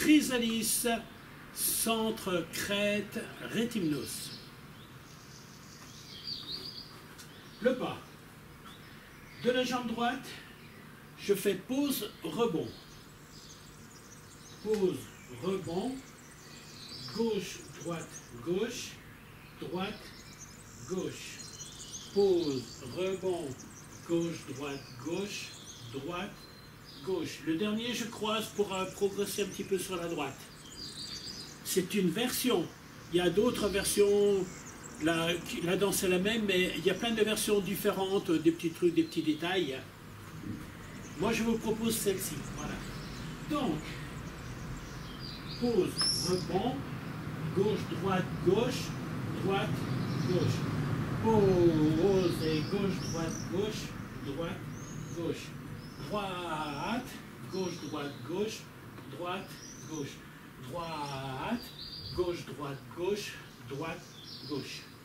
chrysalis, centre, crête, rétimnos. Le pas. De la jambe droite, je fais pause, rebond. Pause, rebond. Gauche, droite, gauche. Droite, gauche. Pause, rebond. Gauche, droite, gauche. Droite, gauche. Le dernier, je croise pour progresser un petit peu sur la droite. C'est une version. Il y a d'autres versions. La danse est la même, mais il y a plein de versions différentes, des petits trucs, des petits détails. Moi, je vous propose celle-ci. Voilà. Donc, pause, rebond, gauche, droite, gauche, droite, gauche. Pause et gauche, droite, gauche, droite, gauche. Droite, gauche, droite, gauche, droite, gauche. Droite, gauche, droite, gauche, droite, gauche.